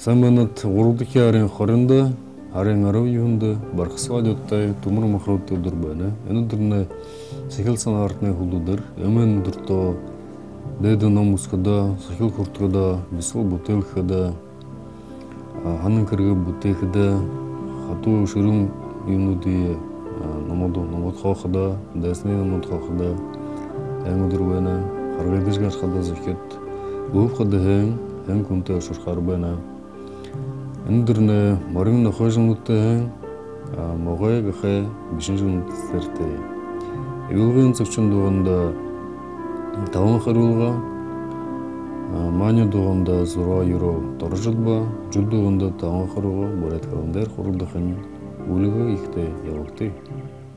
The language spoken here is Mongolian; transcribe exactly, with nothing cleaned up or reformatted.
Саманат урудики арен хорында, арен арау юнда, барқысыға дөттай, тумыр махротты дұрбаны. Әні дұрны сехил санаартны хулдудыр. Әмен дұрто дэйді намускада, сехил хурткада, бисыл бутылкада, ханын кіргі бутылкада, хату шырым юнуды намаду намад халқада, дәсіне намад халқада, әңі дұрбаны, харгайдышгаш қада зекет, бұғып қады хэң, хэң күнті шырқар бәна. Эндерне марин на хожнуте, а могай гахе бишинжун стерте. Илгын цочун дуганда таван харулга, маня дуганда зура юро торжулба, жудуганда таван харуга борет каландар хорулда хани улга ихте ялыкты.